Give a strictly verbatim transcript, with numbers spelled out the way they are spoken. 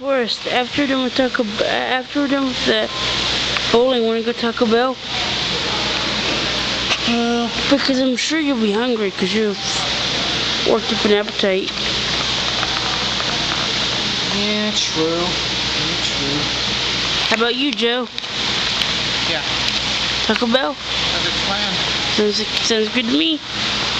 Forrest, after we're done with Taco, after we're done with the bowling, wanna go Taco Bell? Uh, Because I'm sure you'll be hungry because you've worked up an appetite. yeah, true. Yeah, true. How about you, Joe? Yeah. Taco Bell? That's a plan. Sounds, sounds good to me.